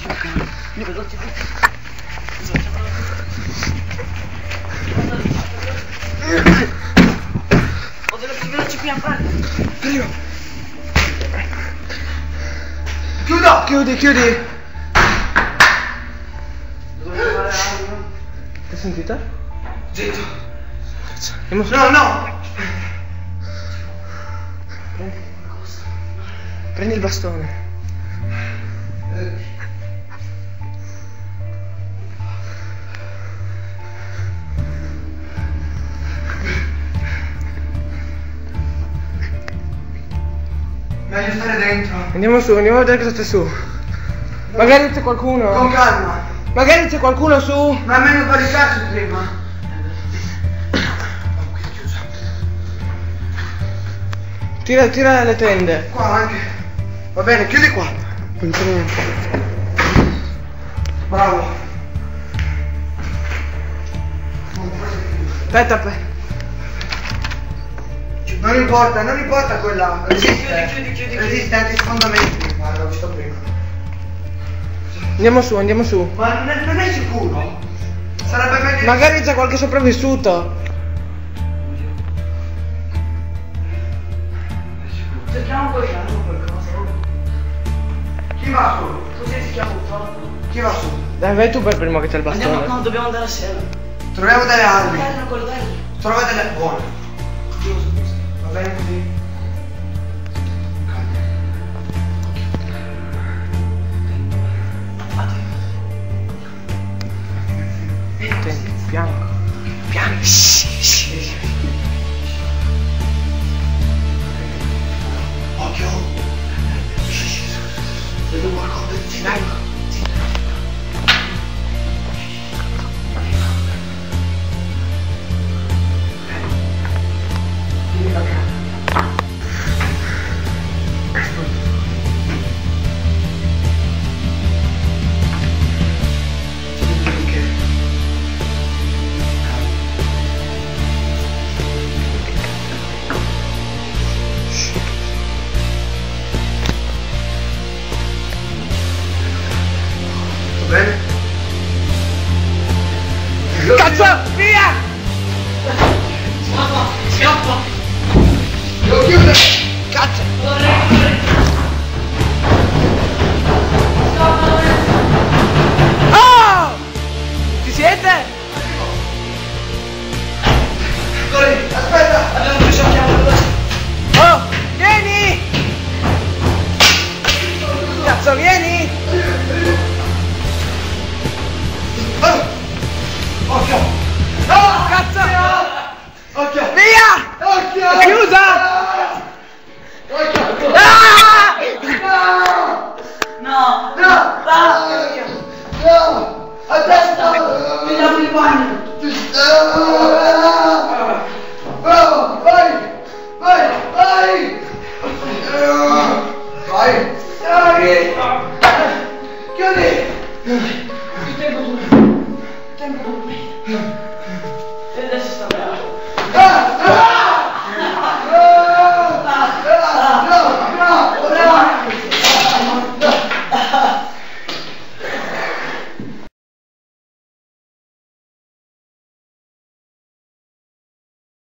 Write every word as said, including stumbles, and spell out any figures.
Veloce, veloce, veloce, piano, Arriva. Chiuda! Chiudi, chiudi! Hai sentita? Zitto. Andiamo su. No, no! Prendi. Prendi il bastone. Eh. Meglio stare dentro. Andiamo su, andiamo a vedere cosa c'è su. Magari c'è qualcuno. Con calma. Magari c'è qualcuno su. Ma è meglio barricarsi prima. Tira, tira le tende. Qua anche. Va bene, chiudi qua. Non c'è niente. Bravo. Aspetta, aspetta. Non importa, non importa quella. Resiste. Chiudi, chiudi, chiudi, chiudi. Resiste anche i fondamenti. Guarda, l'ho visto prima. Andiamo su, andiamo su. Ma non è, non è sicuro? Sarebbe meglio. Magari c'è qualche sopravvissuto. Cerchiamo qualcosa, qualcosa. Chi va su? Tu sei schiavo. Chi va su? Dai, vai tu per primo che c'è il bastone. Andiamo, no, dobbiamo andare assieme. Troviamo delle armi. Terra, quello terra. Trova delle buone. Va bene così? Attenti, piano. Piano. Occhio. Vedo qualcosa. Dai. Bene? Cazzo! Via! Scappa, scappa. Devo chiudere! Cazzo! Corre, corre. Scappa, Lorenzo. Oh! Ci siete? Corri, aspetta! Abbiamo preso la chiave, veloce. Oh! Vieni! Cazzo, vieni! Oh! Occhio! Oh, cazzo! Occhio! Via! Occhio! È chiusa!